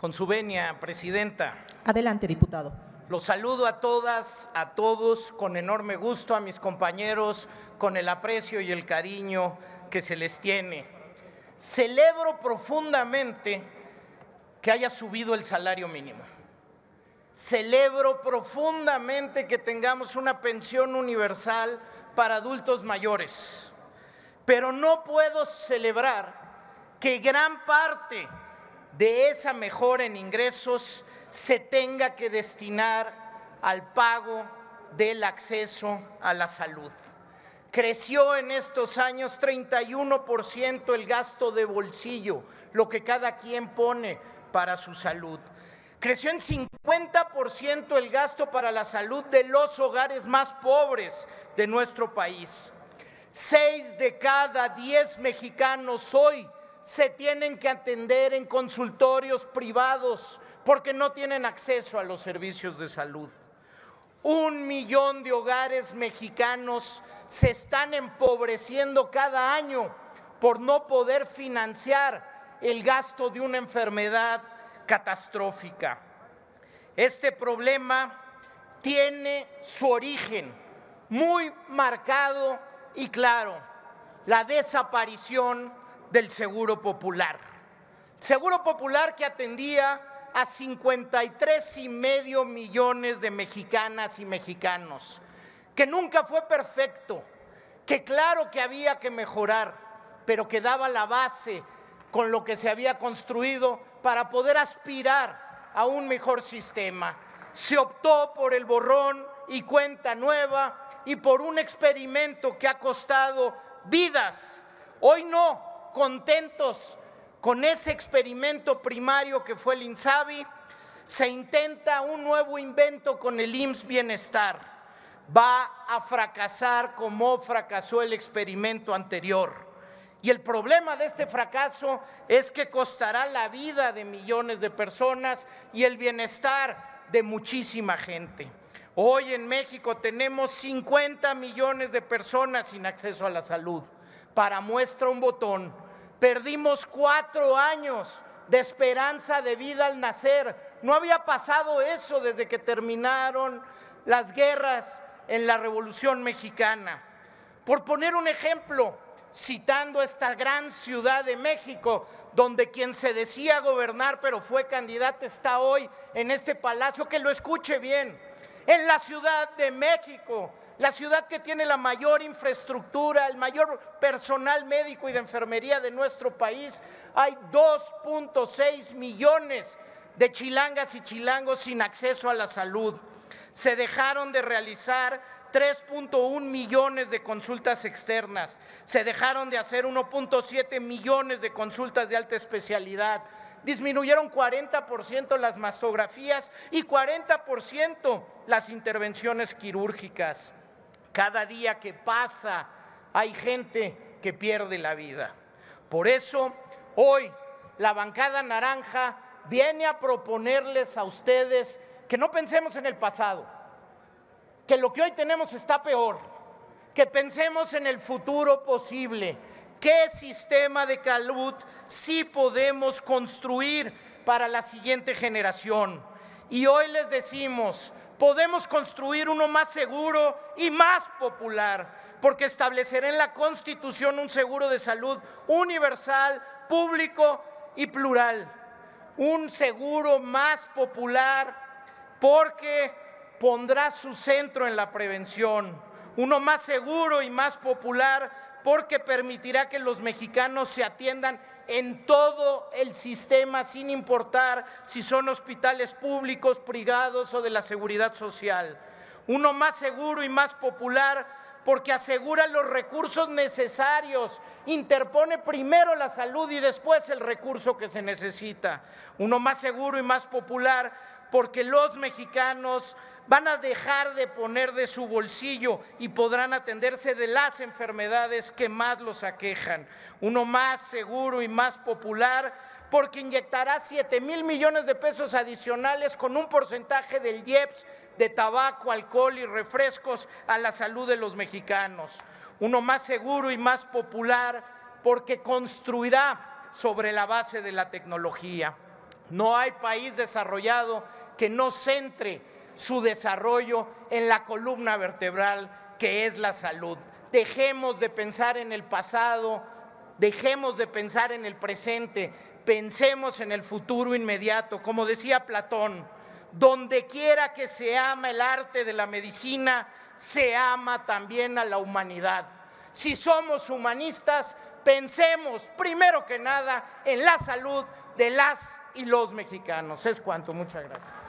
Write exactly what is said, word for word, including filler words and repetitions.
Con su venia, presidenta. Adelante, diputado. Los saludo a todas, a todos, con enorme gusto, a mis compañeros, con el aprecio y el cariño que se les tiene. Celebro profundamente que haya subido el salario mínimo. Celebro profundamente que tengamos una pensión universal para adultos mayores. Pero no puedo celebrar que gran parte de esa mejora en ingresos se tenga que destinar al pago del acceso a la salud. Creció en estos años treinta y uno por ciento el gasto de bolsillo, lo que cada quien pone para su salud. Creció en cincuenta por ciento el gasto para la salud de los hogares más pobres de nuestro país. Seis de cada diez mexicanos hoy se tienen que atender en consultorios privados porque no tienen acceso a los servicios de salud. Un millón de hogares mexicanos se están empobreciendo cada año por no poder financiar el gasto de una enfermedad catastrófica. Este problema tiene su origen muy marcado y claro: la desaparición del Seguro Popular. Seguro Popular que atendía a cincuenta y tres y medio millones de mexicanas y mexicanos, que nunca fue perfecto, que claro que había que mejorar, pero que daba la base con lo que se había construido para poder aspirar a un mejor sistema. Se optó por el borrón y cuenta nueva y por un experimento que ha costado vidas. Hoy no, contentos con ese experimento primario que fue el INSABI, se intenta un nuevo invento con el I M S S Bienestar. Va a fracasar como fracasó el experimento anterior. Y el problema de este fracaso es que costará la vida de millones de personas y el bienestar de muchísima gente. Hoy en México tenemos cincuenta millones de personas sin acceso a la salud. Para muestra un botón, perdimos cuatro años de esperanza de vida al nacer. No había pasado eso desde que terminaron las guerras en la Revolución Mexicana. Por poner un ejemplo, citando esta gran Ciudad de México, donde quien se decía gobernar pero fue candidato está hoy en este palacio, que lo escuche bien. En la Ciudad de México, la ciudad que tiene la mayor infraestructura, el mayor personal médico y de enfermería de nuestro país, hay dos punto seis millones de chilangas y chilangos sin acceso a la salud. Se dejaron de realizar tres punto uno millones de consultas externas, se dejaron de hacer uno punto siete millones de consultas de alta especialidad, disminuyeron cuarenta por ciento las mastografías y cuarenta por ciento las intervenciones quirúrgicas. Cada día que pasa hay gente que pierde la vida. Por eso, hoy la bancada naranja viene a proponerles a ustedes que no pensemos en el pasado, que lo que hoy tenemos está peor, que pensemos en el futuro posible, qué sistema de salud sí podemos construir para la siguiente generación. Y hoy les decimos, podemos construir uno más seguro y más popular, porque establecerá en la Constitución un seguro de salud universal, público y plural. Un seguro más popular porque pondrá su centro en la prevención. Uno más seguro y más popular porque permitirá que los mexicanos se atiendan en todo el sistema sin importar si son hospitales públicos, privados o de la seguridad social. Uno más seguro y más popular porque asegura los recursos necesarios, interpone primero la salud y después el recurso que se necesita. Uno más seguro y más popular porque los mexicanos van a dejar de poner de su bolsillo y podrán atenderse de las enfermedades que más los aquejan. Uno más seguro y más popular porque inyectará siete mil millones de pesos adicionales con un porcentaje del I E P S de tabaco, alcohol y refrescos a la salud de los mexicanos. Uno más seguro y más popular porque construirá sobre la base de la tecnología. No hay país desarrollado que no centre su desarrollo en la columna vertebral que es la salud. Dejemos de pensar en el pasado, dejemos de pensar en el presente, pensemos en el futuro inmediato. Como decía Platón, donde quiera que se ama el arte de la medicina, se ama también a la humanidad. Si somos humanistas, pensemos primero que nada en la salud de las y los mexicanos. Es cuanto, muchas gracias.